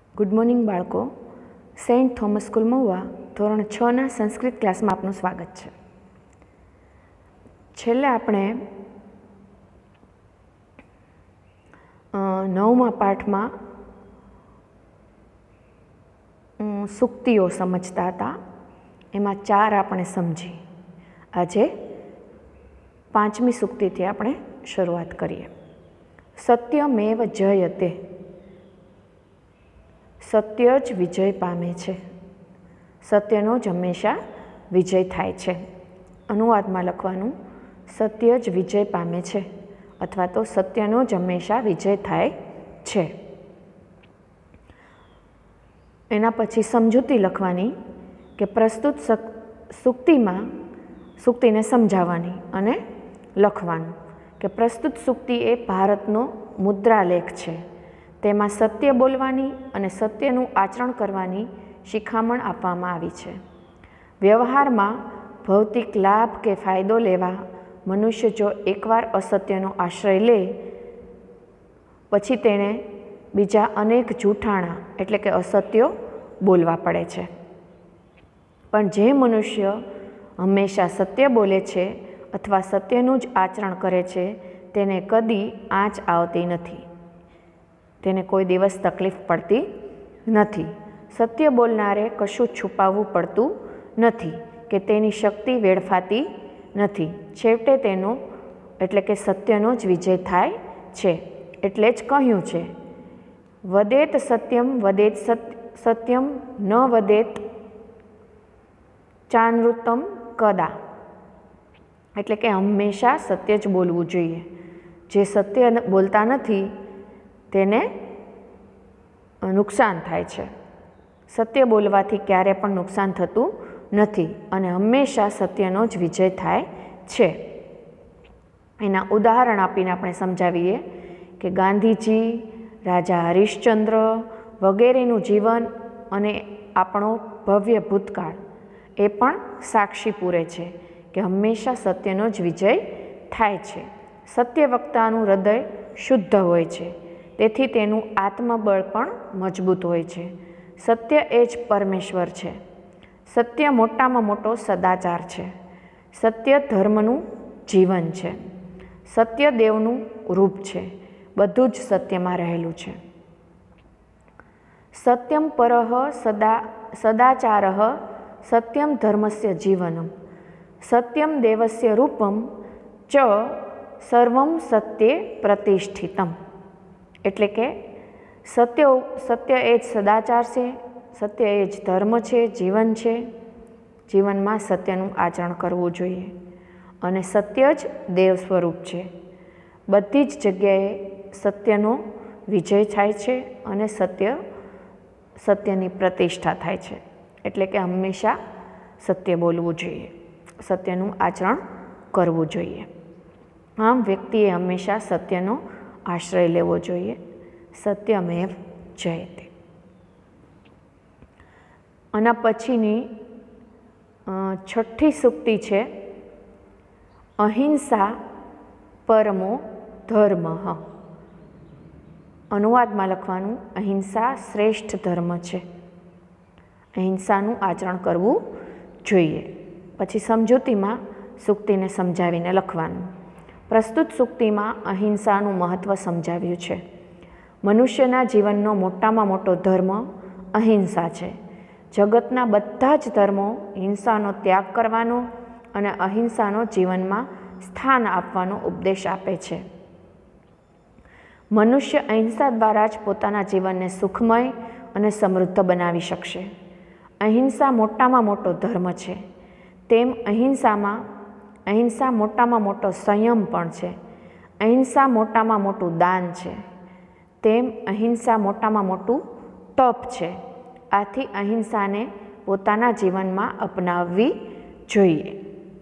Good morning બાળકો. Saint Thomas School Mahuva ધોરણ 6ના સંસ્કૃત ક્લાસમાં આપનું સ્વાગત છે. છેલ્લે આપણે 9મા પાઠમાં સૂક્તિઓ સમજતા હતા. એમાં 4 આપણે સમજી. આજે 5મી સૂક્તિથી આપણે શરૂઆત કરીએ. સત્યમેવ જયતે. સત્ય જ વિજય પામે છે. સત્યનો જ હંમેશા વિજય થાય છે. અનુવાદમાં લખવાનું સત્ય જ વિજય પામે છે અથવા તો સત્યનો જ હંમેશા વિજય થાય છે. એના પછી સમજૂતી લખવાની કે પ્રસ્તુત સૂક્તિને સમજાવવાની અને લખવાનું કે પ્રસ્તુત સૂક્તિ એ ભારતનો મુદ્રાલેખ છે. તેમાં સત્ય બોલવાની અને સત્યનું આચરણ કરવાની શિખામણ આપવામાં આવી છે. વ્યવહારમાં ભૌતિક લાભ કે ફાયદો લેવા મનુષ્ય જો એકવાર અસત્યનો આશ્રય લે પછી તેણે બીજા અનેક જૂઠાણા એટલે કે અસત્યો બોલવા પડે છે. પણ જે મનુષ્ય હંમેશા સત્ય બોલે છે અથવા સત્યનું જ આચરણ કરે છે તેને કદી આંચ આવતી નથી. તેને કોઈ દિવસ તકલીફ પડતી નથી. સત્ય બોલનારે કશું છુપાવવું પડતું નથી કે તેની શક્તિ વેડફાતી નથી. છેવટે તેનો એટલે કે સત્યનો જ વિજય થાય છે. એટલે જ કહ્યું છે વદેત સત્યમ વદેત સત્યમ ન વદેત ચાનૃતમ કદા. એટલે કે હંમેશા સત્ય જ બોલવું જોઈએ. જે સત્ય બોલતા નથી તેને નુકસાન થાય છે. સત્ય બોલવાથી ક્યારે પણ નુકસાન થતું નથી અને હંમેશા સત્યનો જ વિજય થાય છે. એના ઉદાહરણ આપીને આપણે સમજાવીએ કે ગાંધીજી, રાજા હરિશ્ચંદ્ર વગેરેનું જીવન અને આપણો ભવ્ય ભૂતકાળ એ પણ સાક્ષી પૂરે છે કે હંમેશા સત્યનો જ વિજય થાય છે. સત્ય વક્તાનું હૃદય શુદ્ધ હોય છે. તેથી તેનું આત્મબળ પણ મજબૂત હોય છે. સત્ય એ જ પરમેશ્વર છે. સત્ય મોટામાં મોટો સદાચાર છે. સત્ય ધર્મનું જીવન છે. સત્ય દેવનું રૂપ છે. બધું જ સત્યમાં રહેલું છે. સત્યમ પરઃ સદાચારઃ સત્યમ ધર્મસ્ય જીવનમ સત્યમ દેવસ્ય રૂપમ ચ સર્વમ સત્યે પ્રતિષ્ઠિતમ. એટલે કે સત્ય એ જ સદાચાર છે. સત્ય એ જ ધર્મ છે, જીવન છે. જીવનમાં સત્યનું આચરણ કરવું જોઈએ અને સત્ય જ દેવ સ્વરૂપ છે. બધી જ જગ્યાએ સત્યનો વિજય થાય છે અને સત્યની પ્રતિષ્ઠા થાય છે. એટલે કે હંમેશા સત્ય બોલવું જોઈએ, સત્યનું આચરણ કરવું જોઈએ. આમ વ્યક્તિએ હંમેશા સત્યનો આશ્રય લેવો જોઈએ. સત્યમેવ જયતે. આના પછીની 6ઠ્ઠી સૂક્તિ છે અહિંસા પરમો ધર્મ. અનુવાદમાં લખવાનું અહિંસા શ્રેષ્ઠ ધર્મ છે. અહિંસાનું આચરણ કરવું જોઈએ. પછી સમજૂતીમાં સૂક્તિને સમજાવીને લખવાનું. પ્રસ્તુત સૂક્તિમાં અહિંસાનું મહત્ત્વ સમજાવ્યું છે. મનુષ્યના જીવનનો મોટામાં મોટો ધર્મ અહિંસા છે. જગતના બધા જ ધર્મો હિંસાનો ત્યાગ કરવાનો અને અહિંસાનો જીવનમાં સ્થાન આપવાનો ઉપદેશ આપે છે. મનુષ્ય અહિંસા દ્વારા જ પોતાના જીવનને સુખમય અને સમૃદ્ધ બનાવી શકશે. અહિંસા મોટામાં મોટો ધર્મ છે. તેમ અહિંસા મોટામાં મોટો સંયમ પણ છે. અહિંસા મોટામાં મોટું દાન છે. તેમ અહિંસા મોટામાં મોટું તપ છે. આથી અહિંસાને પોતાના જીવનમાં અપનાવવી જોઈએ.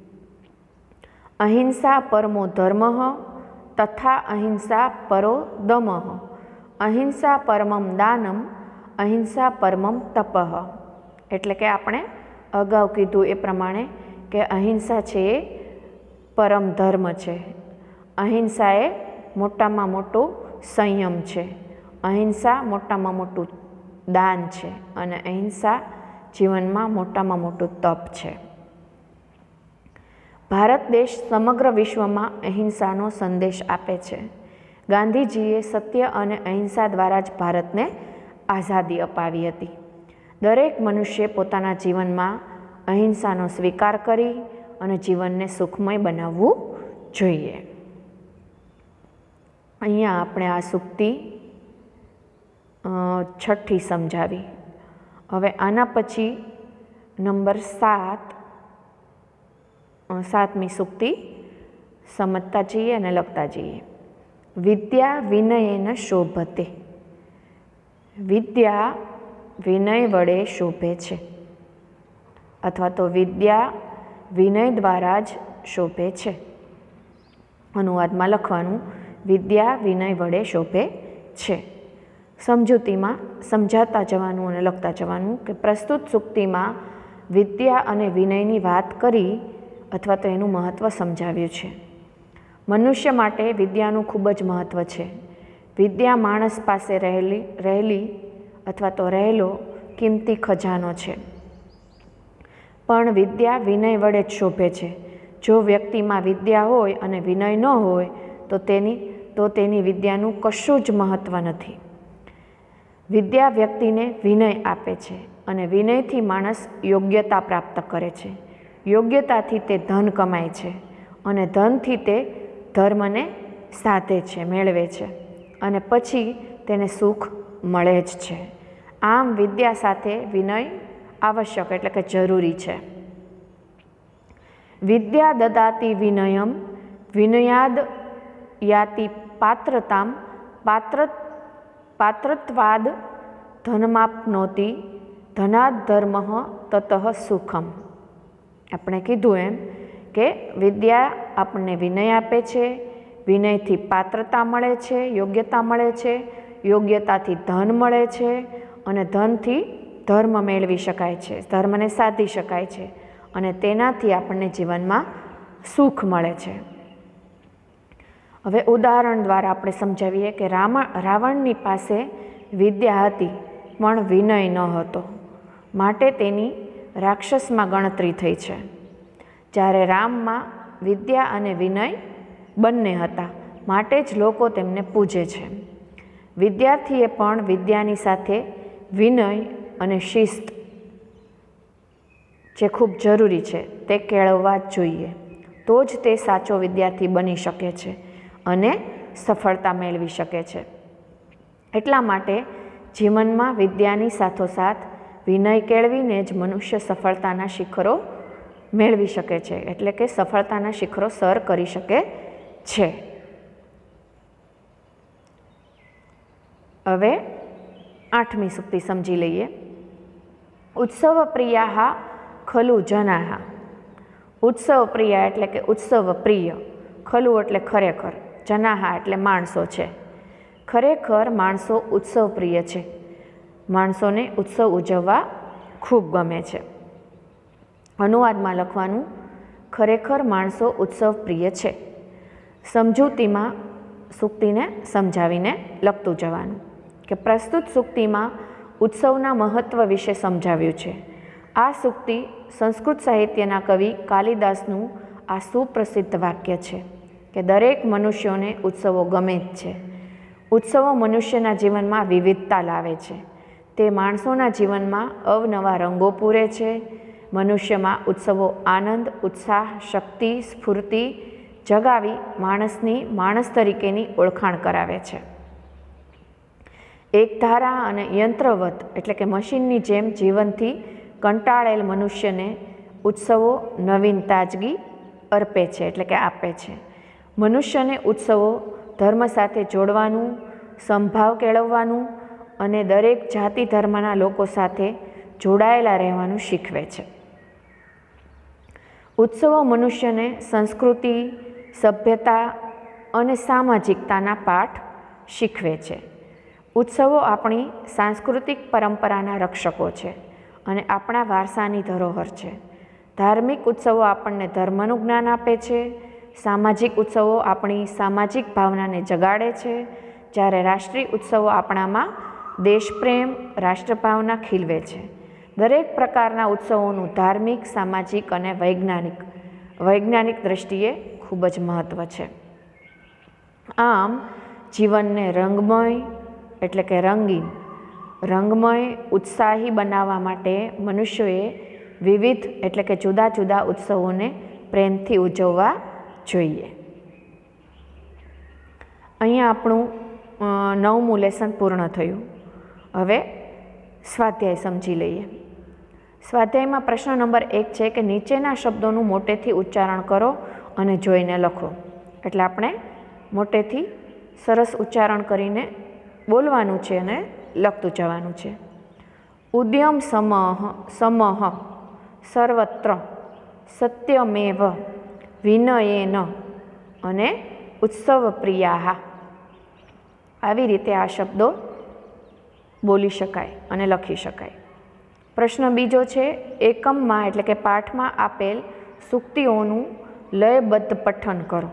અહિંસા પરમો ધર્મ તથા અહિંસા પરો દમઃ અહિંસા પરમમ દાનમ અહિંસા પરમમ તપઃ. એટલે કે આપણે અગાઉ કીધું એ પ્રમાણે કે અહિંસા છે એ પરમ ધર્મ છે. અહિંસા એ મોટામાં મોટો સંયમ છે. અહિંસા મોટામાં મોટું દાન છે અને અહિંસા જીવનમાં મોટામાં મોટું તપ છે. ભારત દેશ સમગ્ર વિશ્વમાં અહિંસાનો સંદેશ આપે છે. ગાંધીજીએ સત્ય અને અહિંસા દ્વારા જ ભારતને આઝાદી અપાવી હતી. દરેક મનુષ્ય પોતાના જીવનમાં અહિંસાનો સ્વીકાર કરી અને જીવનને સુખમય બનાવવું જોઈએ. અહીંયા આપણે આ સૂક્તિ 6ઠ્ઠી સમજાવી. હવે આના પછી નંબર 7મી સૂક્તિ સમજતા જઈએ અને લખતા જઈએ. વિદ્યા વિનયેન શોભતે. વિદ્યા વિનય વડે શોભે છે, અથવા તો વિદ્યા વિનય દ્વારા જ શોભે છે. અનુવાદમાં લખવાનું વિદ્યા વિનય વડે શોભે છે. સમજૂતીમાં સમજાતા જવાનું અને લખતા જવાનું કે પ્રસ્તુત સૂક્તિમાં વિદ્યા અને વિનયની વાત કરી અથવા તો એનું મહત્ત્વ સમજાવ્યું છે. મનુષ્ય માટે વિદ્યાનું ખૂબ જ મહત્ત્વ છે. વિદ્યા માણસ પાસે રહેલી અથવા તો રહેલો કિંમતી ખજાનો છે. પણ વિદ્યા વિનય વડે જ શોભે છે. જો વ્યક્તિમાં વિદ્યા હોય અને વિનય ન હોય તો તેની વિદ્યાનું કશું જ મહત્ત્વ નથી. વિદ્યા વ્યક્તિને વિનય આપે છે અને વિનયથી માણસ યોગ્યતા પ્રાપ્ત કરે છે. યોગ્યતાથી તે ધન કમાય છે અને ધનથી તે ધર્મને સાધે છે, મેળવે છે અને પછી તેને સુખ મળે જ છે. આમ વિદ્યા સાથે વિનય આવશ્યક એટલે કે જરૂરી છે. વિદ્યા દદાતિ વિનયમ વિનયાદ યાતિ પાત્રતામ પાત્રત્વાદ ધનમાપ્નોતિ ધનાદ ધર્મ તતઃ સુખમ. આપણે કીધું એમ કે વિદ્યા આપણને વિનય આપે છે, વિનયથી પાત્રતા મળે છે, યોગ્યતા મળે છે, યોગ્યતાથી ધન મળે છે અને ધનથી ધર્મ મેળવી શકાય છે, ધર્મને સાધી શકાય છે અને તેનાથી આપણને જીવનમાં સુખ મળે છે. હવે ઉદાહરણ દ્વારા આપણે સમજાવીએ કે રાવણની પાસે વિદ્યા હતી પણ વિનય ન હતો, માટે તેની રાક્ષસમાં ગણતરી થઈ છે. જ્યારે રામમાં વિદ્યા અને વિનય બંને હતા, માટે જ લોકો તેમને પૂજે છે. વિદ્યાર્થીએ પણ વિદ્યાની સાથે વિનય અને શિસ્ત જે ખૂબ જરૂરી છે તે કેળવવા જ જોઈએ. તો જ તે સાચો વિદ્યાર્થી બની શકે છે અને સફળતા મેળવી શકે છે. એટલા માટે જીવનમાં વિદ્યાની સાથોસાથ વિનય કેળવીને જ મનુષ્ય સફળતાના શિખરો મેળવી શકે છે, એટલે કે સફળતાના શિખરો સર કરી શકે છે. હવે 8મી સૂક્તિ સમજી લઈએ. ઉત્સવ પ્રિયા ખલુ જનાહ. ઉત્સવ પ્રિય એટલે કે ઉત્સવ પ્રિય, ખલુ એટલે ખરેખર, જનાહ એટલે માણસો છે. ખરેખર માણસો ઉત્સવ પ્રિય છે. માણસોને ઉત્સવ ઉજવવા ખૂબ ગમે છે. અનુવાદમાં લખવાનું ખરેખર માણસો ઉત્સવ પ્રિય છે. સમજૂતીમાં સૂક્તિને સમજાવીને લખતું જવાનું કે પ્રસ્તુત સૂક્તિમાં ઉત્સવના મહત્ત્વ વિશે સમજાવ્યું છે. આ સૂક્તિ સંસ્કૃત સાહિત્યના કવિ કાલિદાસનું આ સુપ્રસિદ્ધ વાક્ય છે કે દરેક મનુષ્યોને ઉત્સવો ગમે જ છે. ઉત્સવો મનુષ્યના જીવનમાં વિવિધતા લાવે છે. તે માણસોના જીવનમાં અવનવા રંગો પૂરે છે. મનુષ્યમાં ઉત્સવો આનંદ, ઉત્સાહ, શક્તિ, સ્ફૂર્તિ જગાવી માણસની માણસ તરીકેની ઓળખાણ કરાવે છે. એકધારા અને યંત્રવત એટલે કે મશીનની જેમ જીવનથી કંટાળેલ મનુષ્યને ઉત્સવો નવીન તાજગી અર્પે છે એટલે કે આપે છે. મનુષ્યને ઉત્સવો ધર્મ સાથે જોડવાનું, સંભાવ કેળવવાનું અને દરેક જાતિ ધર્મના લોકો સાથે જોડાયેલા રહેવાનું શીખવે છે. ઉત્સવો મનુષ્યને સંસ્કૃતિ, સભ્યતા અને સામાજિકતાના પાઠ શીખવે છે. ઉત્સવો આપણી સાંસ્કૃતિક પરંપરાના રક્ષકો છે અને આપણા વારસાની ધરોહર છે. ધાર્મિક ઉત્સવો આપણને ધર્મનું જ્ઞાન આપે છે. સામાજિક ઉત્સવો આપણી સામાજિક ભાવનાને જગાડે છે, જ્યારે રાષ્ટ્રીય ઉત્સવો આપણામાં દેશપ્રેમ, રાષ્ટ્રભાવના ખીલવે છે. દરેક પ્રકારના ઉત્સવોનું ધાર્મિક, સામાજિક અને વૈજ્ઞાનિક દ્રષ્ટિએ ખૂબ જ મહત્ત્વ છે. આમ જીવનને રંગમય એટલે કે રંગમય ઉત્સાહી બનાવવા માટે મનુષ્યોએ વિવિધ એટલે કે જુદા જુદા ઉત્સવોને પ્રેમથી ઉજવવા જોઈએ. અહીંયા આપણું 9મું લેસન પૂર્ણ થયું. હવે સ્વાધ્યાય સમજી લઈએ. સ્વાધ્યાયમાં પ્રશ્ન નંબર 1 છે કે નીચેના શબ્દોનું મોટેથી ઉચ્ચારણ કરો અને જોઈને લખો. એટલે આપણે મોટેથી સરસ ઉચ્ચારણ કરીને બોલવાનું છે અને લખતું જવાનું છે. ઉદ્યમ સમઃ સર્વત્ર સત્યમેવ વિનયેન અને ઉત્સવ પ્રિયા. આવી રીતે આ શબ્દો બોલી શકાય અને લખી શકાય. પ્રશ્ન બીજો છે એકમમાં એટલે કે પાઠમાં આપેલ સૂક્તિઓનું લયબદ્ધ પઠન કરો.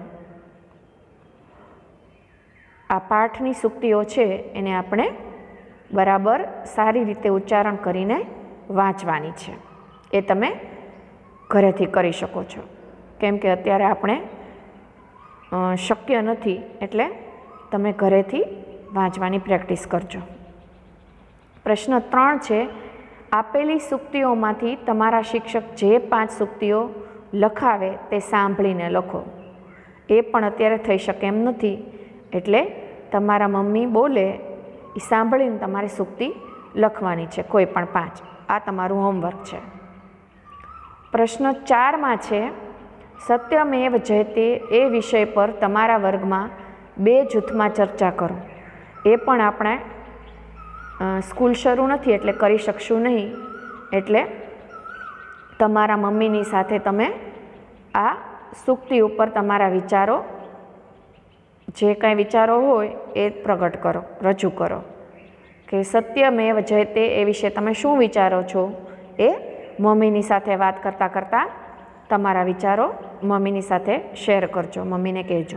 આ પાઠની સૂક્તિઓ છે એને આપણે બરાબર સારી રીતે ઉચ્ચારણ કરીને વાંચવાની છે. એ તમે ઘરેથી કરી શકો છો, કેમ કે અત્યારે આપણે શક્ય નથી, એટલે તમે ઘરેથી વાંચવાની પ્રેક્ટિસ કરજો. પ્રશ્ન 3 છે આપેલી સૂક્તિઓમાંથી તમારા શિક્ષક જે 5 સૂક્તિઓ લખાવે તે સાંભળીને લખો. એ પણ અત્યારે થઈ શકે એમ નથી, એટલે તમારા મમ્મી બોલે એ સાંભળીને તમારે સૂક્તિ લખવાની છે, કોઈ પણ 5. આ તમારું હોમવર્ક છે. પ્રશ્ન 4માં છે સત્યમેવ જયતે એ વિષય પર તમારા વર્ગમાં 2 જૂથમાં ચર્ચા કરો. એ પણ આપણે સ્કૂલ શરૂ નથી એટલે કરી શકશું નહીં, એટલે તમારા મમ્મીની સાથે તમે આ સૂક્તિ ઉપર તમારા વિચારો, જે કાંઈ વિચારો હોય એ પ્રગટ કરો, રજૂ કરો કે સત્યમેવ જયતે એ વિશે તમે શું વિચારો છો. એ મમ્મીની સાથે વાત કરતાં કરતાં તમારા વિચારો મમ્મીની સાથે શેર કરજો, મમ્મીને કહેજો.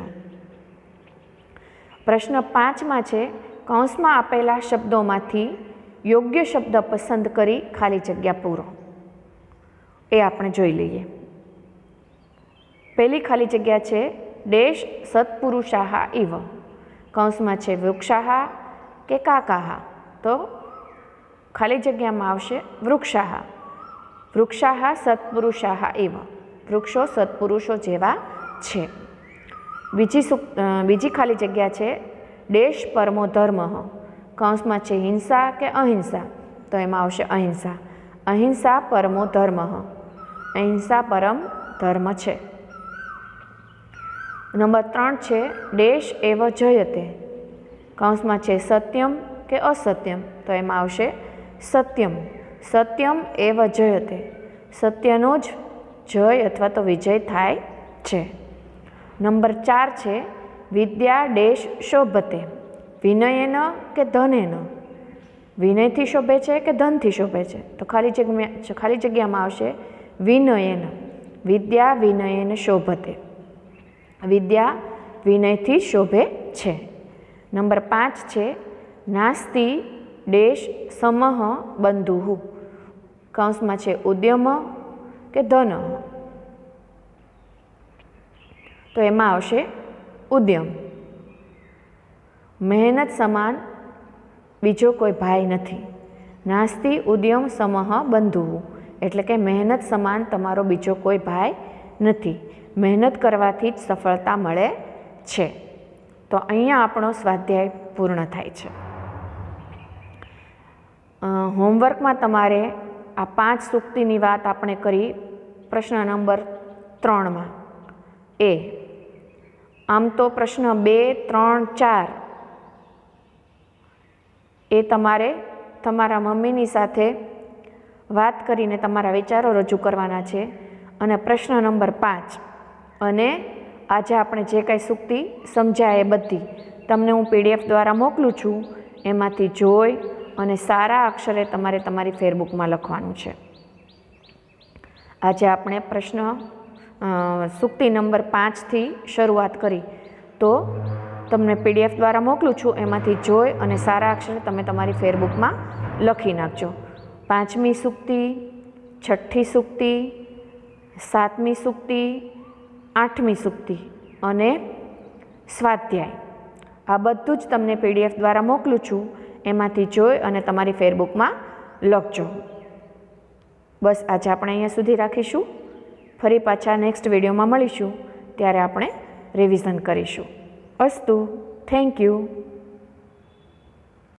પ્રશ્ન 5માં છે કૌંસમાં આપેલા શબ્દોમાંથી યોગ્ય શબ્દ પસંદ કરી ખાલી જગ્યા પૂરો. એ આપણે જોઈ લઈએ. પહેલી ખાલી જગ્યા છે દેશ સત્પુરુષાહ ઇવ. કૌંસમાં છે વૃક્ષાહ કે કાકાહ. તો ખાલી જગ્યામાં આવશે વૃક્ષાહ. વૃક્ષાહ સત્પુરુષાહ ઇવ. વૃક્ષો સત્પુરુષો જેવા છે. બીજી ખાલી જગ્યા છે દેશ પરમો ધર્મ. કૌંસમાં છે હિંસા કે અહિંસા. તો એમાં આવશે અહિંસા. અહિંસા પરમો ધર્મ. અહિંસા પરમ ધર્મ છે. નંબર 3 છે દેશ એવ જયતે. કૌંસમાં છે સત્યમ કે અસત્યમ. તો એમાં આવશે સત્યમ. સત્યમ એવ જયતે. સત્યનો જ જય અથવા તો વિજય થાય છે. નંબર 4 છે વિદ્યા દેશ શોભતે. વિનયેન કે ધનેન. વિનયથી શોભે છે કે ધનથી શોભે છે. તો ખાલી જગ્યામાં આવશે વિનયેન. વિદ્યા વિનયેન શોભતે. વિદ્યા વિનયથી શોભે છે. નંબર 5 છે નાસ્તિ દેશ સમઃ બંધુ. કૌંસમાં છે ઉદ્યમ કે ધન. તો એમાં આવશે ઉદ્યમ. મહેનત સમાન બીજો કોઈ ભાઈ નથી. નાસ્તિ ઉદ્યમ સમઃ બંધુ. એટલે કે મહેનત સમાન તમારો બીજો કોઈ ભાઈ નથી. મહેનત કરવાથી જ સફળતા મળે છે. તો અહીંયા આપણો સ્વાધ્યાય પૂર્ણ થાય છે. હોમવર્કમાં તમારે આ 5 સૂક્તિની વાત આપણે કરી પ્રશ્ન નંબર 3માં. આમ તો પ્રશ્ન 2, 3, 4 એ તમારે તમારા મમ્મીની સાથે વાત કરીને તમારા વિચારો રજૂ કરવાના છે. અને પ્રશ્ન નંબર 5 અને આજે આપણે જે કાંઈ સૂક્તિ સમજ્યા એ બધી તમને હું PDF દ્વારા મોકલું છું. એમાંથી જોઈ અને સારા અક્ષરે તમારે તમારી ફેરબુકમાં લખવાનું છે. આજે આપણે પ્રશ્ન સૂક્તિ નંબર 5થી શરૂઆત કરી. તો તમને PDF દ્વારા મોકલું છું, એમાંથી જોઈ અને સારા અક્ષરે તમે તમારી ફેરબુકમાં લખી નાખજો. 5મી સૂક્તિ, 6ઠ્ઠી સૂક્તિ, 7મી સૂક્તિ, 8મી સૂક્તિ અને સ્વાધ્યાય, આ બધું જ તમને PDF દ્વારા મોકલું છું. એમાંથી જોઈ અને તમારી ફેરબુકમાં લખજો. બસ આજે આપણે અહીંયા સુધી રાખીશું. ફરી પાછા નેક્સ્ટ વિડીયોમાં મળીશું, ત્યારે આપણે રિવિઝન કરીશું. અસ્તુ. Thank you.